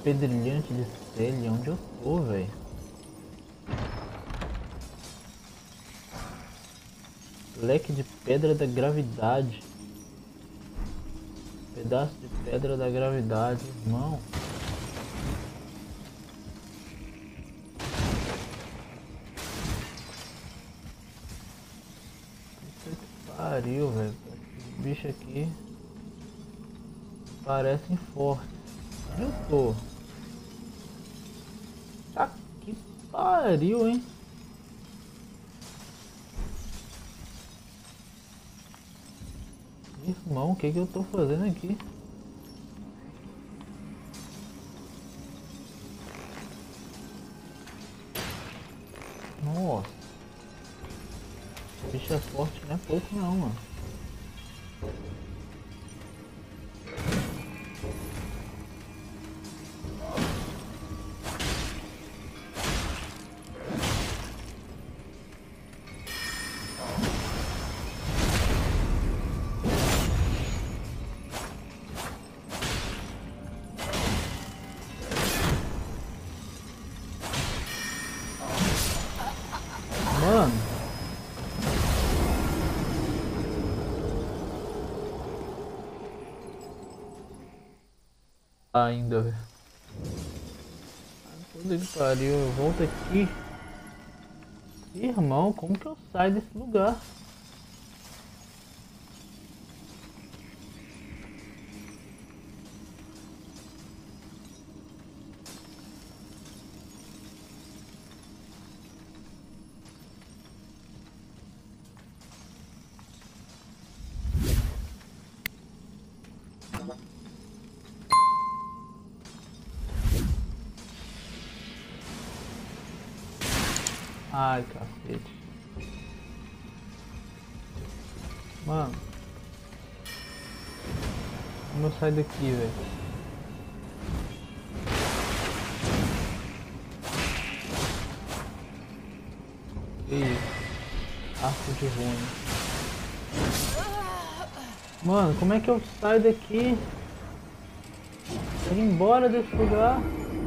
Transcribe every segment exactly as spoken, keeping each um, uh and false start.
pedrilhante de selha. Onde eu tô, velho? Leque de pedra da gravidade. Pedaço de pedra da gravidade, irmão. Puta que pariu, velho. Esses bichos aqui parecem fortes. Onde eu tô? Tá que pariu, hein? Irmão, o que que eu tô fazendo aqui? Nossa. Bicho é forte, não é pouco não, mano. Mano. Ainda, velho. Puta que pariu, eu volto aqui. Irmão, como que eu saio desse lugar? Ai, cacete. Mano. Como eu saio daqui, velho? Ih. Arco de ruim. Mano, como é que eu saio daqui? Ir embora desse lugar?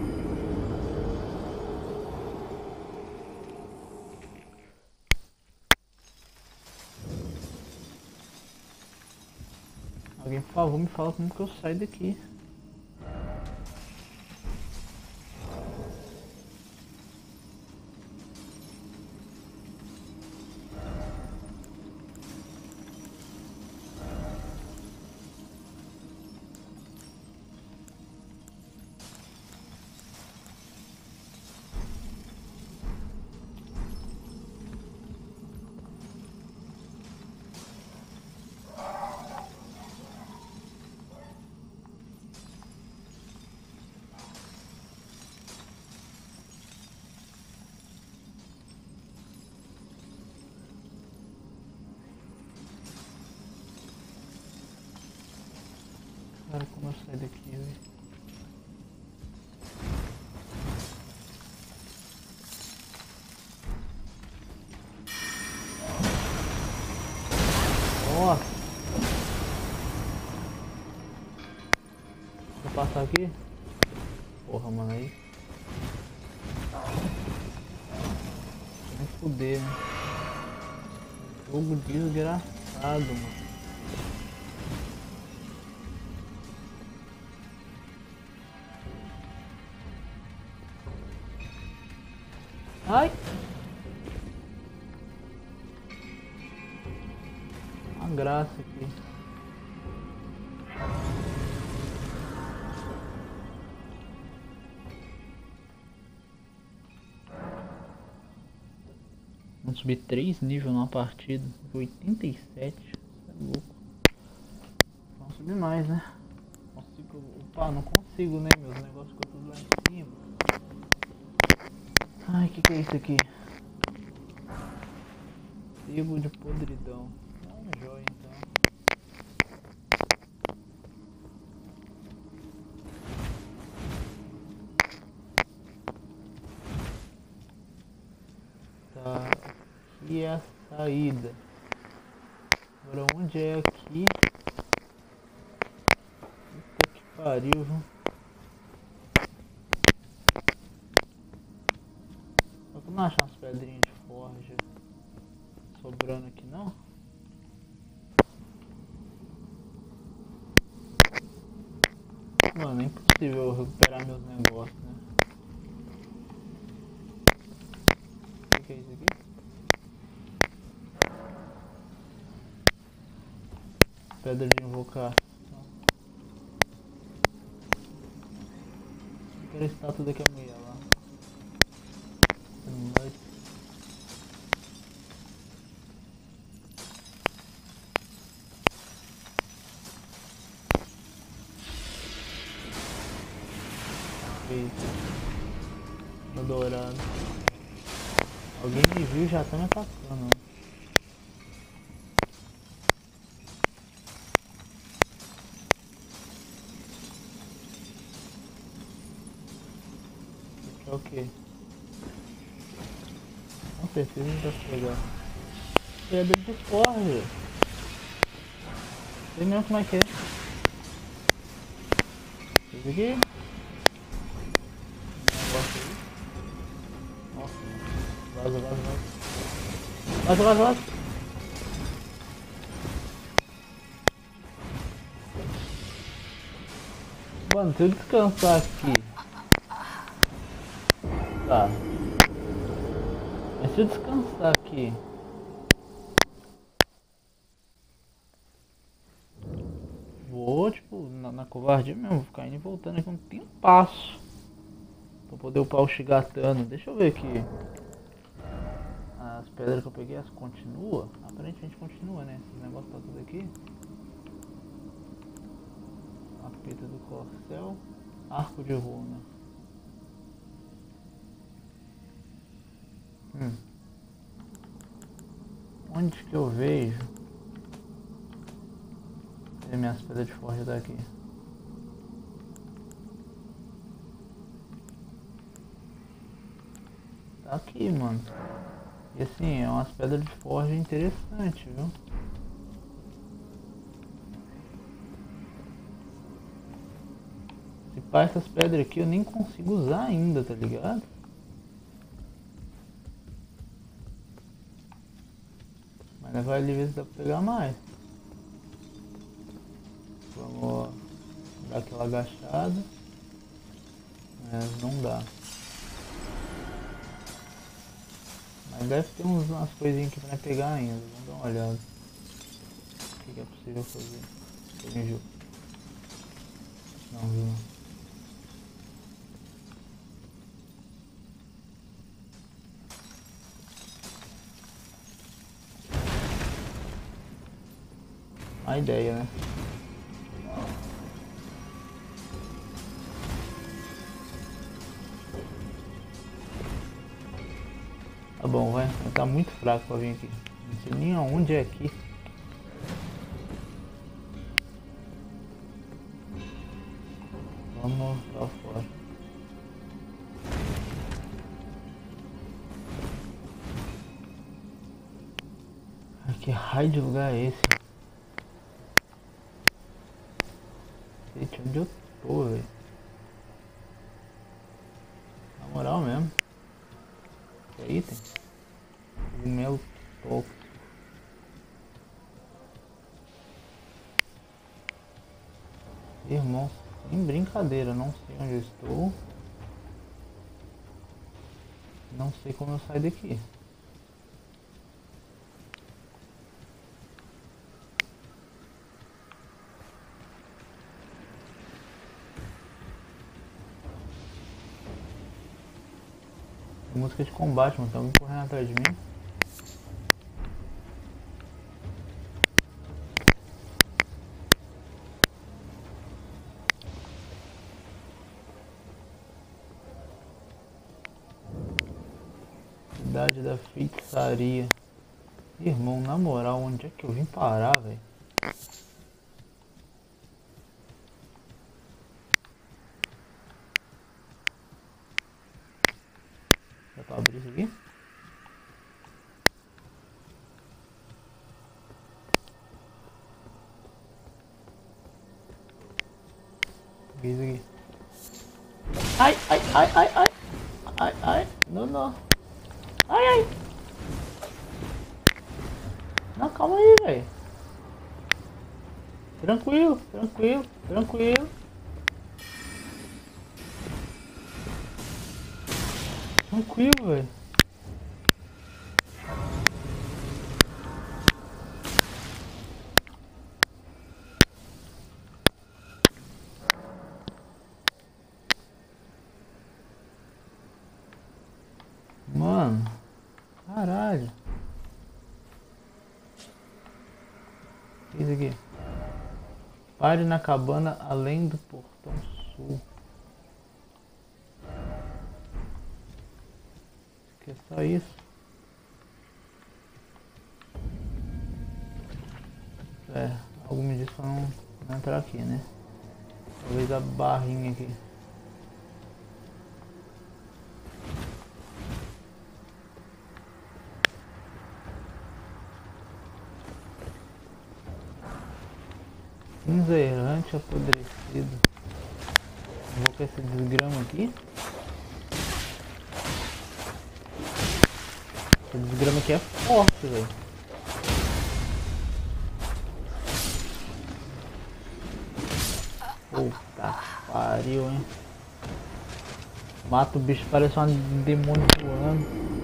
Alguém, por favor, me fala como que eu saio daqui. Cara, como eu saio daqui, velho? Nossa! Vou passar aqui? Porra, mano, aí. Vai fuder, né? Jogo desgraçado, mano. Ai! Uma graça aqui. Vamos subir três níveis numa partida. oitenta e sete. Isso é louco. Vamos subir mais, né? Consigo. Opa, não consigo, né? Meus negócios ficam tudo lá em cima. Ai, o que, que é isso aqui? Sebo de podridão. É um joia então. Tá. Aqui é a saída. Agora onde é aqui? Puta que pariu, viu? pedrinha de forja sobrando aqui não? Mano, é impossível eu recuperar meus negócios, né? O que, que é isso aqui? Pedra de invocar. Aquela estátua daquela mulher lá. Feito. Adorado. Alguém me viu e já tá me atacando. É o que? Com certeza não tá pegar. Pedra de forja. Sei mesmo como é que é. Isso aqui. Negócio aí. Nossa. Vaza, vaza, vaza. Vaza, vaza, vaza. Mano, se eu descansar aqui. Tá. Mas se eu descansar aqui. Vou, tipo, na, na covardia mesmo, vou ficar indo e voltando aqui um tempasso. Pra poder upar o Shigatana. Deixa eu ver aqui. As pedras que eu peguei, as continua? Aparentemente continua, né? Esse negócio tá tudo aqui. A pita do corcel. Arco de runa. Hum. Onde que eu vejo? Tem minhas pedras de forja daqui. Tá aqui, mano. E assim, é umas pedras de forja interessantes, viu? Se pá, essas pedras aqui eu nem consigo usar ainda, tá ligado? Mas vai ali ver se dá pra pegar mais. Vamos dar aquela agachada. Mas não dá. Mas deve ter uns, umas coisinhas aqui pra pegar ainda. Vamos dar uma olhada. O que, que é possível fazer? Alguém viu? Não viu. A ideia, né? Tá bom, vai. Tá muito fraco pra vir aqui. Não sei nem aonde é aqui. Vamos pra fora. Que raio de lugar é esse? Gente, onde eu tô, velho? Na moral mesmo. Que é item? O meu toque. Irmão, sem brincadeira, não sei onde eu estou. Não sei como eu saio daqui. Música de combate, mano, tá alguém correndo atrás de mim. Cidade da feitiçaria. Irmão, na moral, onde é que eu vim parar, velho? Dá pra abrir isso aqui? O que é isso aqui? Ai, ai, ai, ai, ai. Ai, ai. Não, não. Ai, ai. Não, calma aí, velho. Tranquilo, tranquilo, tranquilo. Tranquilo, velho. Mano, caralho. O que é isso aqui? Pare na cabana além do portão sul. Acho que é só isso. É, algo me diz pra não, não entrar aqui, né? Talvez a barrinha aqui. Cinza errante apodrecido. Vou com esse desgrama aqui. Esse desgrama aqui é forte, velho. Puta pariu, hein. Mata o bicho, parece um demônio voando.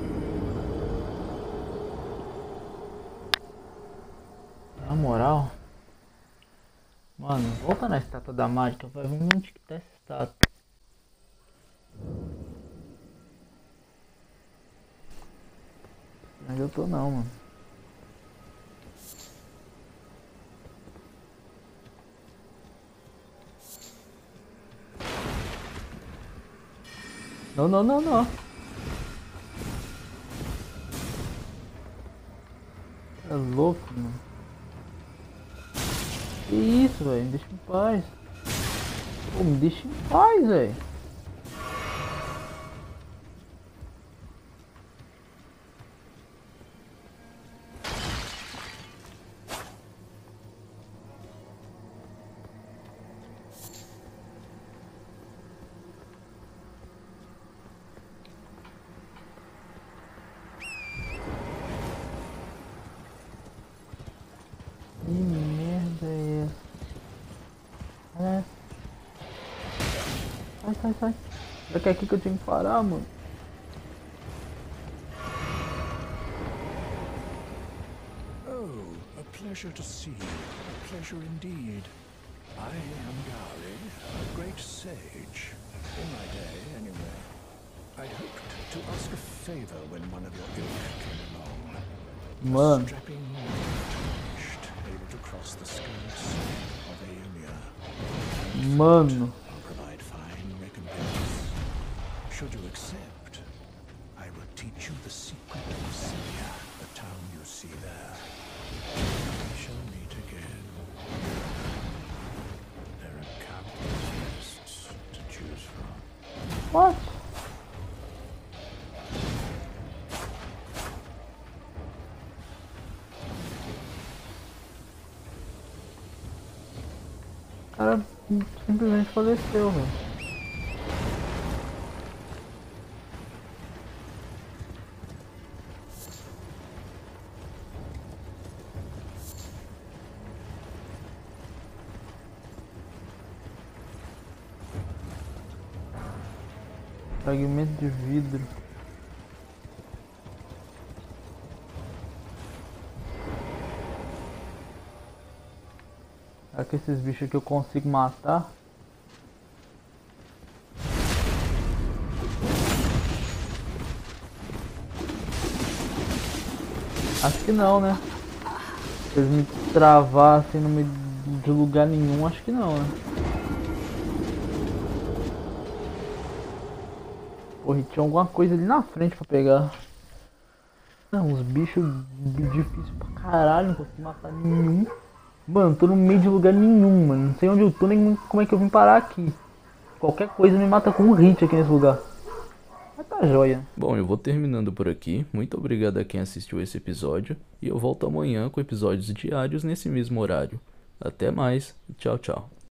Na moral. Mano, volta na estátua da mágica, vai ver onde que tá essa estátua. Mas eu tô não, mano. Não, não, não, não. É louco, mano. Que isso, velho? Me deixa em paz. Pô, me deixa em paz, velho. Que merda é essa? É. Sai, sai, sai. Já que é aqui que eu tinha que parar, mano. Oh, a pleasure to see you. A pleasure indeed. I am Gari, a great sage. In my day, anyway. I hoped to ask a favor when one of your ilk came along. Mano. A strapping tarnished, able to cross the skirts of Aeolia. Mano. I'll provide fine recompense. Should you accept, I will teach you the secret of Sylvia, the town you see there. We shall meet again. There are countless lists to choose from. What? O cara simplesmente faleceu, velho. Fragmento de vidro. Será que esses bichos aqui eu consigo matar? Acho que não, né? Se eles me travassem no meio de lugar nenhum, acho que não, né? Porra, tinha alguma coisa ali na frente pra pegar. Não, uns bichos difíceis pra caralho, não consegui matar nenhum. Mano, tô no meio de lugar nenhum, mano. Não sei onde eu tô, nem como é que eu vim parar aqui. Qualquer coisa me mata com um hit aqui nesse lugar. Mas tá joia. Bom, eu vou terminando por aqui. Muito obrigado a quem assistiu esse episódio. E eu volto amanhã com episódios diários nesse mesmo horário. Até mais. Tchau, tchau.